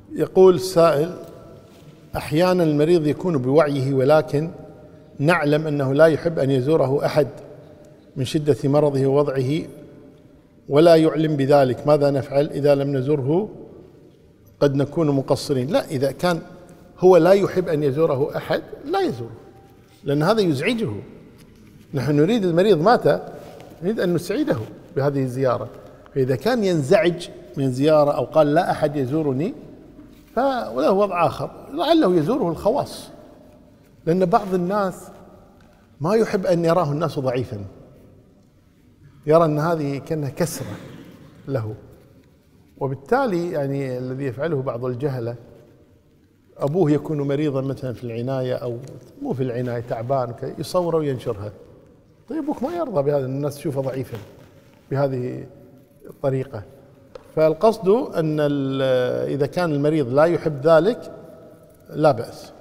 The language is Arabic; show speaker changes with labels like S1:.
S1: يقول السائل: أحيانا المريض يكون بوعيه ولكن نعلم أنه لا يحب أن يزوره أحد من شدة مرضه ووضعه ولا يعلم بذلك، ماذا نفعل إذا لم نزره؟ قد نكون مقصرين. لا، إذا كان هو لا يحب أن يزوره أحد لا يزوره، لأن هذا يزعجه. نحن نريد المريض مات، نريد أن نسعده بهذه الزيارة. فإذا كان ينزعج من زيارة أو قال لا أحد يزورني فله وضع آخر، لعله يزوره الخواص، لأن بعض الناس ما يحب أن يراه الناس ضعيفا، يرى أن هذه كأنها كسرة له، وبالتالي يعني الذي يفعله بعض الجهلة، أبوه يكون مريضا مثلا في العناية أو مو في العناية تعبان يصوره وينشرها. طيب أبوك ما يرضى بهذا، الناس تشوفه ضعيفا بهذه الطريقة. فالقصد أن إذا كان المريض لا يحب ذلك لا بأس.